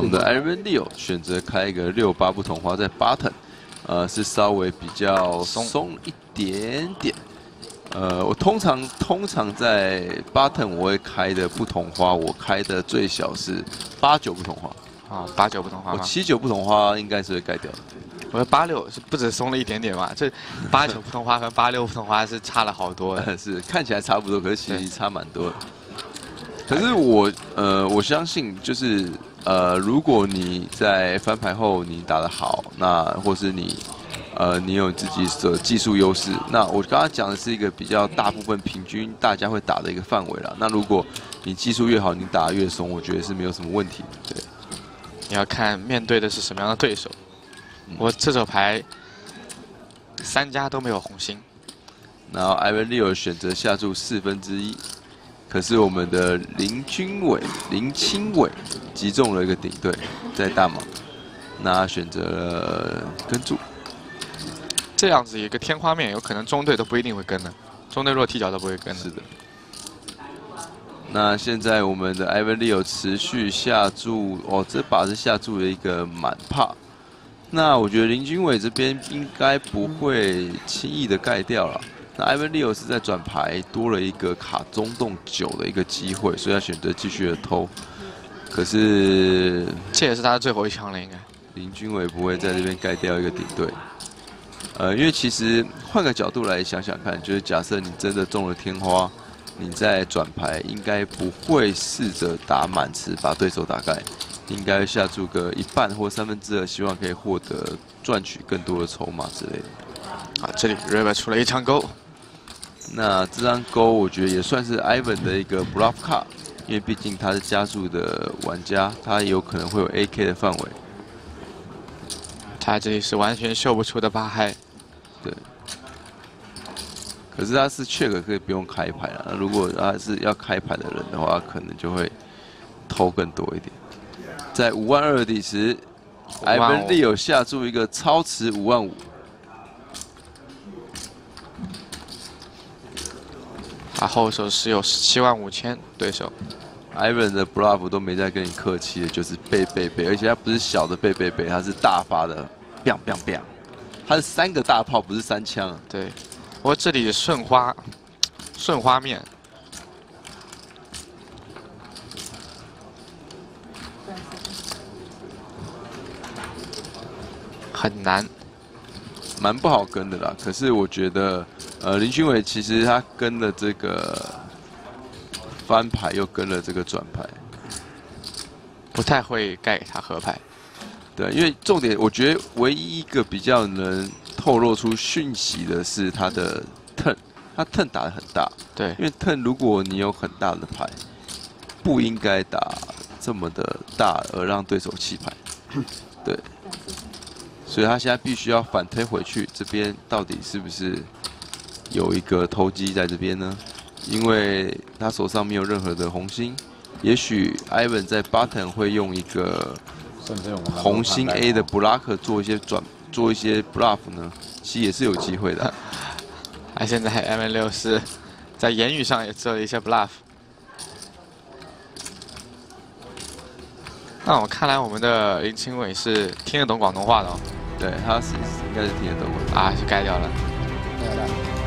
们的 Ivan Leo 选择开一个68不同花在 button， 是稍微比较松一点点。我通常在 button 我会开的不同花，我开的最小是89不同花。 啊，89不同花吗？ 我79不同花应该是会盖掉的。 我的86是不止松了一点点嘛？这89不同花和86不同花是差了好多的。 是看起来差不多，可是其实差蛮多的。可是我相信就是如果你在翻牌后你打得好，那或是你有自己的技术优势，那我刚刚讲的是一个比较大部分平均大家会打的一个范围啦。那如果你技术越好，你打得越松，我觉得是没有什么问题。对， 你要看面对的是什么样的对手。我这手牌3家都没有红心， 然后 Ivan Leo 选择下注1/4，可是我们的林清伟击中了一个顶对，在大盲，那他选择了跟注。 这样子一个天花面，有可能中队都不一定会跟的，中队若踢脚都不会跟的。 是的。那现在我们的 Ivan Leo 持续下注，这把是下注的一个满帕。那我觉得林君伟这边应该不会轻易的盖掉了。那 Ivan Leo 是在转牌多了一个卡中洞9的一个机会，所以他选择继续的偷。可是这也是他的最后一枪了，应该。 林君伟不会在这边盖掉一个顶对。因为其实换个角度来想想看，就是假设你真的中了天花，你在转牌应该不会试着打满池把对手打盖。应该下注个1半或2/3，希望可以获得赚取更多的筹码之类的。 啊，这里 River 出了一张勾， 那这张勾我觉得也算是 Ivan 的一个 bluff card， 因为毕竟他是加注的玩家，他有可能会有 AK 的范围。 他这里是完全秀不出的8嗨。 对。可是他是 check 可以不用开牌了，如果他是要开牌的人的话，可能就会偷更多一点。在52000的底池 ，Ivan Leo 下注一个超池55000。 他后手是有175000对手 ，Ivan 的 bluff 都没再跟你客气的，就是背，而且他不是小的背，他是大发的 ，biang， 他是3个大炮，不是3枪啊。 对，不过这里顺花面。很难， 蛮不好跟的啦。可是我觉得，林君伟其实他跟了这个翻牌，又跟了这个转牌， 不太会盖给他合牌。 对，因为重点，我觉得唯一一个比较能透露出讯息的是他的 turn， 他 turn 打得很大。 对， 因为 turn 如果你有很大的牌，不应该打这么的大而让对手弃牌。对。所以他现在必须要反推回去，这边到底是不是有一个偷鸡在这边呢？因为他手上没有任何的红心，也许 Ivan 在 button 会用一个红心 A 的 block 做一些 bluff 呢，其实也是有机会的。 现在 Ivan Leo 是在言语上也做了一些 bluff。那我看来我们的林清伟是听得懂广东话的哦。 对，他是应该是听得懂的。 啊，是盖掉了。 对了。